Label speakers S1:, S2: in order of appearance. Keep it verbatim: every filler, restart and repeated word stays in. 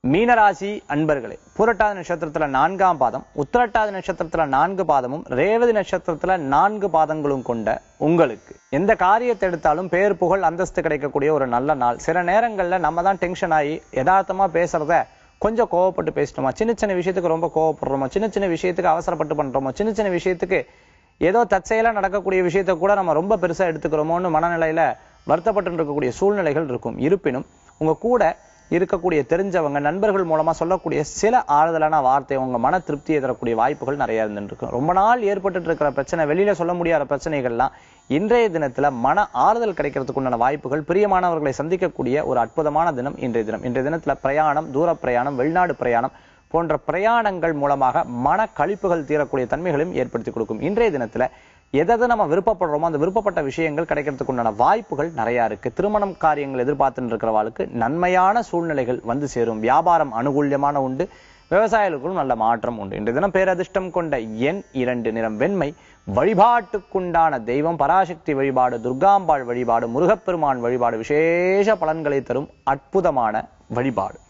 S1: மீனராசி அன்பர்களே, புரட்டாதி நட்சத்திரத்துல நான்காம் பாதம், உத்திரட்டாதி நட்சத்திரத்துல நான்கு பாதமும், ரேவதி நட்சத்திரத்துல நான்கு பாதங்களும் கொண்ட உங்களுக்கு எந்த காரியத்தை எடுத்தாலும் பேர் புகழ் அந்தஸ்து கிடைக்கக்கூடிய ஒரு நல்ல நாள். சில நேரங்கள்ல நம்ம தான் டென்ஷன் ஆகி யதார்த்தமா பேசுறத கொஞ்சம் கோவப்பட்டு பேசிட்டோமா, சின்ன சின்ன விஷயத்துக்கு ரொம்ப கோவப்படுறோமோ, சின்ன சின்ன விஷயத்துக்கு அவசரப்பட்டு பண்றோமோ, சின்ன சின்ன விஷயத்துக்கு ஏதோ தற்செயலா நடக்கக்கூடிய விஷயத்த கூட நம்ம ரொம்ப பெருசா எடுத்துக்கிறோமோன்னு மனநிலையில வருத்தப்பட்டு இருக்கக்கூடிய சூழ்நிலைகள் இருக்கும். இருப்பினும் உங்க கூட இருக்கக்கூடிய தெரிஞ்சவங்க நண்பர்கள் மூலமா சொல்லக்கூடிய சில ஆறுதலான வார்த்தை உங்க மன திருப்தியை தரக்கூடிய வாய்ப்புகள் நிறைய இருந்துருக்கும். ரொம்ப நாள் ஏற்பட்டு இருக்கிற பிரச்சனை, வெளியில சொல்ல முடியாத பிரச்சனைகள்லாம் இன்றைய தினத்துல மன ஆறுதல் கிடைக்கிறதுக்கு உண்டான வாய்ப்புகள், பிரியமானவர்களை சந்திக்கக்கூடிய ஒரு அற்புதமான தினம் இன்றைய தினம். இன்றைய தினத்துல பிரயாணம், தூர பிரயாணம், வெளிநாடு பிரயாணம் போன்ற பிரயாணங்கள் மூலமாக மன கழிப்புகள் தீரக்கூடிய தன்மைகளையும் ஏற்படுத்தி கொடுக்கும். இன்றைய தினத்துல எதை நம்ம விருப்பப்படுறோமோ அந்த விருப்பப்பட்ட விஷயங்கள் கிடைக்கிறதுக்கு உண்டான வாய்ப்புகள் நிறைய இருக்கு. திருமணம் காரியங்கள் எதிர்பார்த்துட்டு இருக்கிறவாளுக்கு நன்மையான சூழ்நிலைகள் வந்து சேரும். வியாபாரம் அனுகூல்யமான உண்டு. விவசாயிகளுக்கும் நல்ல மாற்றம் உண்டு. இன்றைய தினம் பேரதிர்ஷ்டம் கொண்ட எண் இரண்டு, நிறம் வெண்மை. வழிபாட்டுக்குண்டான தெய்வம் பராசக்தி வழிபாடு, துர்காம்பாள் வழிபாடு, முருகப்பெருமான் வழிபாடு விசேஷ பலன்களை தரும் அற்புதமான வழிபாடு.